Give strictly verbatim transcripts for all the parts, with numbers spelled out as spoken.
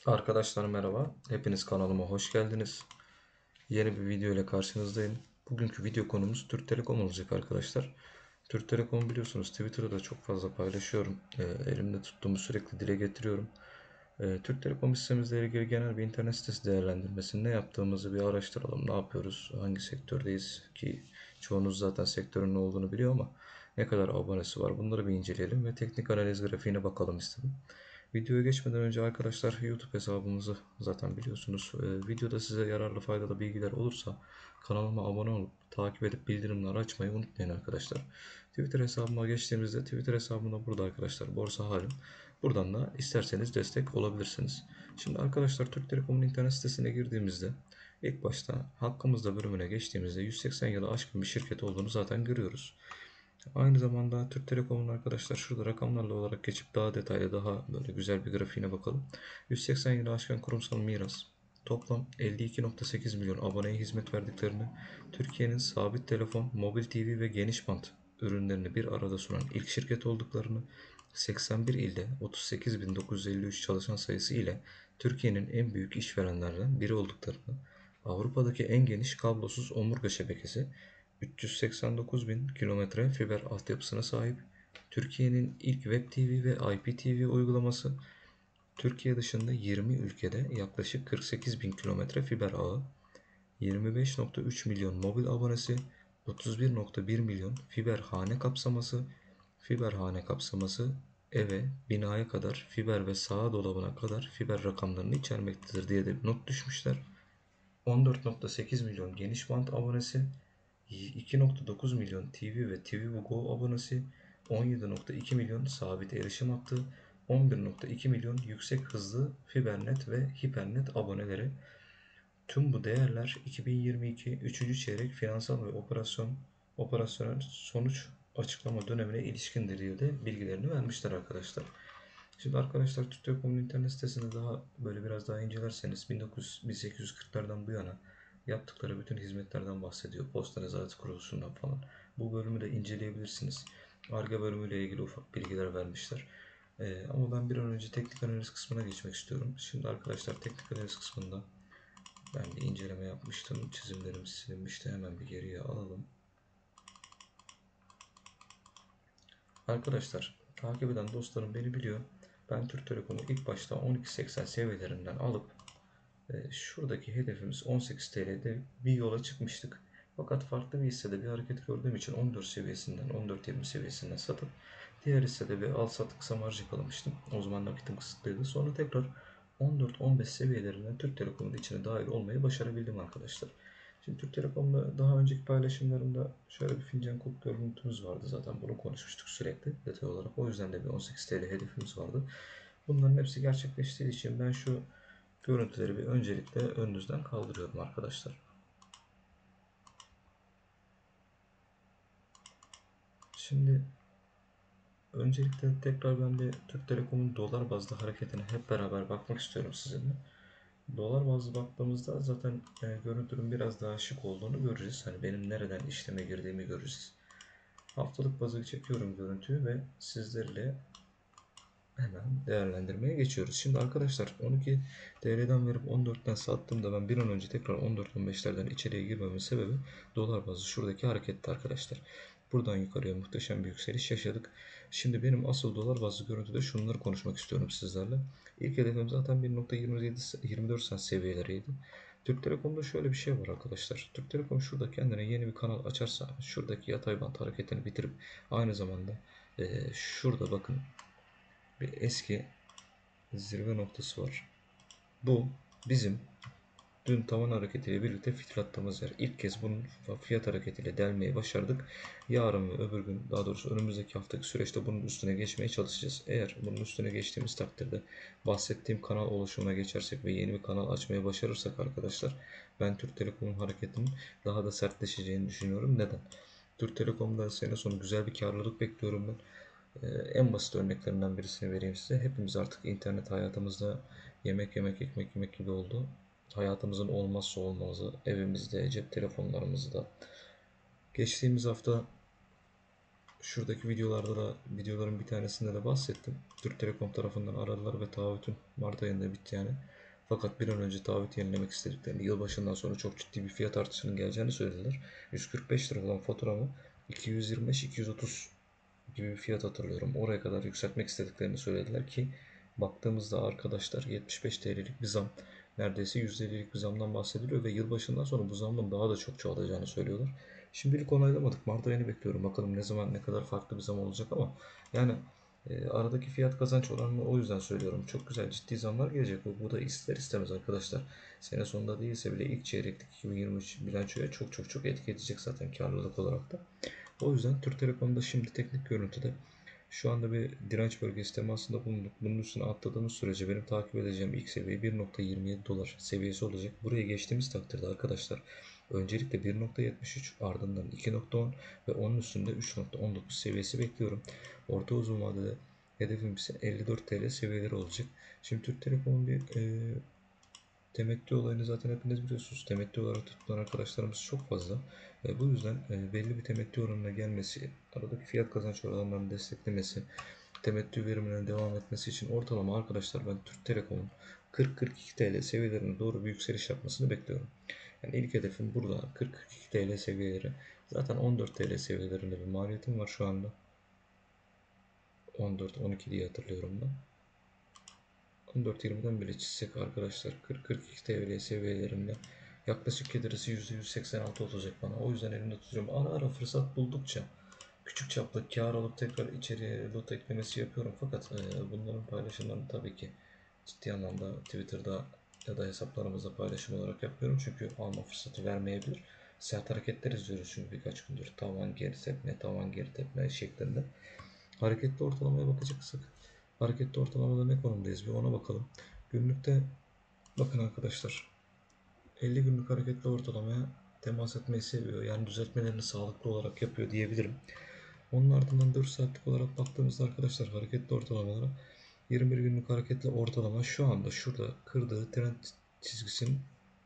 Arkadaşlar merhaba. Hepiniz kanalıma hoş geldiniz. Yeni bir video ile karşınızdayım. Bugünkü video konumuz Türk Telekom olacak arkadaşlar. Türk Telekom biliyorsunuz Twitter'da da çok fazla paylaşıyorum. E, elimde tuttuğumu sürekli dile getiriyorum. E, Türk Telekom hissemizle ilgili genel bir internet sitesi değerlendirmesi, ne yaptığımızı bir araştıralım. Ne yapıyoruz? Hangi sektördeyiz ki çoğunuz zaten sektörün ne olduğunu biliyor ama ne kadar abonesi var, bunları bir inceleyelim ve teknik analiz grafiğine bakalım istedim. Videoya geçmeden önce arkadaşlar, YouTube hesabımızı zaten biliyorsunuz. Ee, videoda size yararlı faydalı bilgiler olursa kanalıma abone olup takip edip bildirimleri açmayı unutmayın arkadaşlar. Twitter hesabıma geçtiğimizde Twitter hesabımda burada arkadaşlar, borsa halim. Buradan da isterseniz destek olabilirsiniz. Şimdi arkadaşlar, Türk Telekom'un internet sitesine girdiğimizde ilk başta hakkımızda bölümüne geçtiğimizde yüz seksen yılı aşkın bir şirket olduğunu zaten görüyoruz. Aynı zamanda Türk Telekom'un arkadaşlar, şurada rakamlarla olarak geçip daha detaylı, daha böyle güzel bir grafiğine bakalım. yüz seksen yılı aşkın kurumsal miras, toplam elli iki nokta sekiz milyon aboneye hizmet verdiklerini, Türkiye'nin sabit telefon, mobil T V ve geniş bant ürünlerini bir arada sunan ilk şirket olduklarını, seksen bir ilde otuz sekiz bin dokuz yüz elli üç çalışan sayısı ile Türkiye'nin en büyük işverenlerden biri olduklarını, Avrupa'daki en geniş kablosuz omurga şebekesi, üç yüz seksen dokuz bin kilometre fiber altyapısına sahip, Türkiye'nin ilk Web T V ve I P T V uygulaması, Türkiye dışında yirmi ülkede yaklaşık kırk sekiz bin kilometre fiber ağı, yirmi beş nokta üç milyon mobil abonesi, otuz bir nokta bir milyon fiber hane kapsaması, fiber hane kapsaması eve, binaya kadar fiber ve sağa dolabına kadar fiber rakamlarını içermektedir diye de bir not düşmüşler. on dört nokta sekiz milyon geniş bant abonesi, iki nokta dokuz milyon T V ve T V Go abonesi, on yedi nokta iki milyon sabit erişim hattı, on bir nokta iki milyon yüksek hızlı fibernet ve hipernet aboneleri. Tüm bu değerler iki bin yirmi iki üçüncü çeyrek finansal ve operasyon operasyonel sonuç açıklama dönemine ilişkindir diye de bilgilerini vermişler arkadaşlar. Şimdi arkadaşlar, Türk Telekom'un internet sitesinde daha böyle biraz daha incelerseniz bin dokuz yüz bin sekiz yüz kırklardan bu yana yaptıkları bütün hizmetlerden bahsediyor. Posta nezareti kurulusundan falan. Bu bölümü de inceleyebilirsiniz. Ar-Ge bölümüyle ilgili ufak bilgiler vermişler. Ee, ama ben bir an önce teknik analiz kısmına geçmek istiyorum. Şimdi arkadaşlar, teknik analiz kısmında ben bir inceleme yapmıştım. Çizimlerim silinmişti. Hemen bir geriye alalım. Arkadaşlar, takip eden dostlarım beni biliyor. Ben Türk Telekom'u ilk başta on iki seksen seviyelerinden alıp e, şuradaki hedefimiz on sekiz T L'de bir yola çıkmıştık. Fakat farklı bir hissede bir hareket gördüğüm için on dört seviyesinden, on dört yirmi seviyesinden satıp diğer hissede bir al sat kısa marj yakalamıştım. O zaman nakitim kısıtlıydı. Sonra tekrar on dört on beş seviyelerinden Türk Telekom'un içine dahil olmayı başarabildim arkadaşlar. Şimdi Türk Telekom'da daha önceki paylaşımlarımda şöyle bir fincan kulp görüntümüz vardı, zaten bunu konuşmuştuk sürekli detay olarak. O yüzden de bir on sekiz T L hedefimiz vardı. Bunların hepsi gerçekleştiği için ben şu görüntüleri bir öncelikle önünüzden kaldırıyorum arkadaşlar. Şimdi öncelikle tekrar ben bir Türk Telekom'un dolar bazlı hareketine hep beraber bakmak istiyorum sizinle. Dolar bazlı baktığımızda zaten e, görüntünün biraz daha şık olduğunu göreceğiz. Hani benim nereden işleme girdiğimi göreceğiz. Haftalık bazı çekiyorum görüntüyü ve sizlerle hemen değerlendirmeye geçiyoruz. Şimdi arkadaşlar, on iki T L'den verip on dörtten sattığımda ben bir an önce tekrar on dört on beşlerden içeriye girmemin sebebi dolar bazlı şuradaki hareketti arkadaşlar. Buradan yukarıya muhteşem bir yükseliş yaşadık. Şimdi benim asıl dolar bazlı görüntüde şunları konuşmak istiyorum sizlerle. İlk hedefim zaten bir nokta yirmi yedi yirmi dört sent seviyeleriydi. Türk Telekom'da şöyle bir şey var arkadaşlar. Türk Telekom şurada kendine yeni bir kanal açarsa, şuradaki yatay bant hareketini bitirip aynı zamanda e, şurada bakın bir eski zirve noktası var. Bu bizim dün tavan hareketiyle birlikte fitlattığımız yer. İlk kez bunun fiyat hareketiyle delmeyi başardık. Yarın ve öbür gün, daha doğrusu önümüzdeki haftaki süreçte bunun üstüne geçmeye çalışacağız. Eğer bunun üstüne geçtiğimiz takdirde bahsettiğim kanal oluşumuna geçersek ve yeni bir kanal açmaya başarırsak arkadaşlar, ben Türk Telekom'un hareketinin daha da sertleşeceğini düşünüyorum. Neden? Türk Telekom'da sene sonu güzel bir karlılık bekliyorum ben. Ee, en basit örneklerinden birisini vereyim size. Hepimiz artık internet hayatımızda yemek yemek, ekmek yemek gibi oldu. Hayatımızın olmazsa olmazı, evimizde, cep telefonlarımızda. Geçtiğimiz hafta şuradaki videolarda da, videoların bir tanesinde de bahsettim. Türk Telekom tarafından aradılar ve taahhütün Mart ayında bitti yani. Fakat bir an önce taahhüt yenilemek istediklerini, yılbaşından sonra çok ciddi bir fiyat artışının geleceğini söylediler. yüz kırk beş lira olan faturamı iki yüz yirmi beş iki yüz otuz gibi bir fiyat hatırlıyorum. Oraya kadar yükseltmek istediklerini söylediler ki baktığımızda arkadaşlar yetmiş beş T L'lik bir zam, neredeyse yüzde ellilik bir zamdan bahsediliyor ve yılbaşından sonra bu zamın daha da çok çoğalacağını söylüyorlar. Şimdilik onaylamadık. Mart ayını bekliyorum. Bakalım ne zaman ne kadar farklı bir zam olacak ama yani e, aradaki fiyat kazanç oranını o yüzden söylüyorum. Çok güzel ciddi zamlar gelecek. Bu, bu da ister istemez arkadaşlar. Sene sonunda değilse bile ilk çeyreklik iki bin yirmi üç bilançoya çok çok çok etki edecek zaten karlılık olarak da. O yüzden Türk Telekom'da şimdi teknik görüntüde şu anda bir direnç bölgesi temasında bulunduk. Bunun üstüne atladığımız sürece benim takip edeceğim ilk seviye bir nokta yirmi yedi dolar seviyesi olacak. Buraya geçtiğimiz takdirde arkadaşlar öncelikle bir nokta yetmiş üç, ardından iki nokta on ve onun üstünde üç nokta on dokuz seviyesi bekliyorum. Orta uzun vadede hedefim ise elli dört T L seviyeleri olacak. Şimdi Türk Telekom'un bir e, temettü olayını zaten hepiniz biliyorsunuz. Temettü olarak tutulan arkadaşlarımız çok fazla. E, bu yüzden e, belli bir temettü oranına gelmesi, aradaki fiyat kazanç oranlarını desteklemesi, temettü veriminin devam etmesi için ortalama arkadaşlar ben Türk Telekom'un kırk kırk iki T L seviyelerine doğru bir yükseliş yapmasını bekliyorum. Yani ilk hedefim burada kırk kırk iki T L seviyeleri. Zaten on dört T L seviyelerinde bir maliyetim var şu anda. on dört on iki diye hatırlıyorum ben. on dört yirmiden bile çizsek arkadaşlar kırk kırk iki T L seviyelerinde yaklaşık gelirisi yüzde yüz seksen altı olacak bana. O yüzden elimde tutuyorum. Ara ara fırsat buldukça küçük çaplı kar alıp tekrar içeriye lot eklemesi yapıyorum. Fakat e, bunların paylaşımlarını tabii ki ciddi anlamda Twitter'da ya da hesaplarımızda paylaşım olarak yapıyorum. Çünkü alma fırsatı vermeyebilir. Sert hareketler izliyoruz çünkü birkaç gündür. Tavan geri tepme, tavan geri tepme şeklinde. Hareketli ortalamaya bakacaksak hareketli ortalamada ne konumdayız bir ona bakalım. Günlükte bakın arkadaşlar elli günlük hareketli ortalamaya temas etmeyi seviyor. Yani düzeltmelerini sağlıklı olarak yapıyor diyebilirim. Onun ardından dört saatlik olarak baktığımızda arkadaşlar hareketli ortalamalara yirmi bir günlük hareketli ortalama şu anda şurada kırdığı trend çizgisinin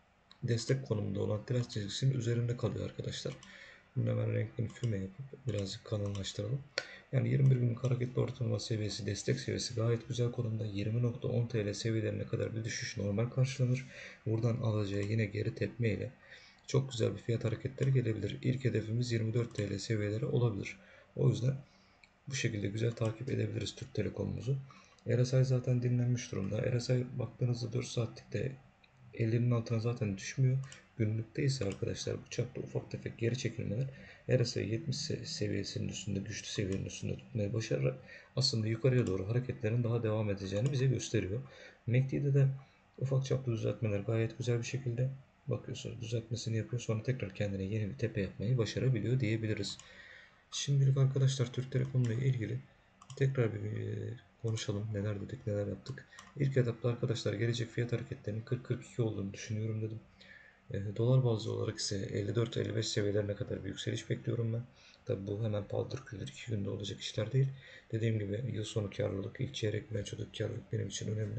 destek konumunda olan trend çizgisinin üzerinde kalıyor arkadaşlar. Bunu hemen renkli füme yapıp birazcık kalınlaştıralım. Yani yirmi bir günlük hareketli ortalama seviyesi, destek seviyesi gayet güzel konumda. yirmi nokta on T L seviyelerine kadar bir düşüş normal karşılanır. Buradan alacağı yine geri tepme ile çok güzel bir fiyat hareketleri gelebilir. İlk hedefimiz yirmi dört T L seviyeleri olabilir. O yüzden bu şekilde güzel takip edebiliriz Türk Telekom'umuzu. R S I zaten dinlenmiş durumda. R S I baktığınızda dört saatlikte ellinin altına zaten düşmüyor. Günlükte ise arkadaşlar bu çapta ufak tefek geri çekilmeler R S I yetmiş seviyesinin üstünde, güçlü seviyenin üstünde tutmayı başararak aslında yukarıya doğru hareketlerin daha devam edeceğini bize gösteriyor. M A C D'de de ufak çaplı düzeltmeler gayet güzel bir şekilde bakıyorsunuz düzeltmesini yapıyor. Sonra tekrar kendine yeni bir tepe yapmayı başarabiliyor diyebiliriz. Şimdilik arkadaşlar Türk Telekom ile ilgili tekrar bir e, konuşalım. Neler dedik, neler yaptık. İlk etapta arkadaşlar gelecek fiyat hareketlerinin kırk kırk iki olduğunu düşünüyorum dedim. E, dolar bazlı olarak ise elli dört elli beş seviyelerine kadar bir yükseliş bekliyorum ben. Tabi bu hemen paldır küldür iki günde olacak işler değil. Dediğim gibi yıl sonu karlılık, ilk çeyrek bilançodaki karlılık benim için önemli.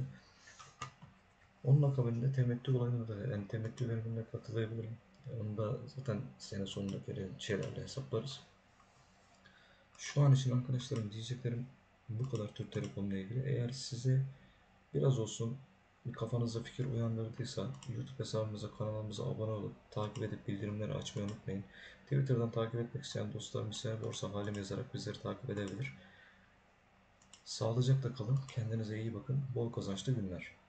Onun akabinde temettü olayına da yani temettü verimine katılabilirim. Onu da zaten sene sonundaki şeylerle hesaplarız. Şu an için arkadaşlarım diyeceklerim bu kadar Türk Telekom'la ilgili. Eğer size biraz olsun bir kafanızda fikir uyandırdıysa YouTube hesabımıza, kanalımıza abone olup takip edip bildirimleri açmayı unutmayın. Twitter'dan takip etmek isteyen dostlarım ise Borsa Halim yazarak bizleri takip edebilir. Sağlıcakla kalın. Kendinize iyi bakın. Bol kazançlı günler.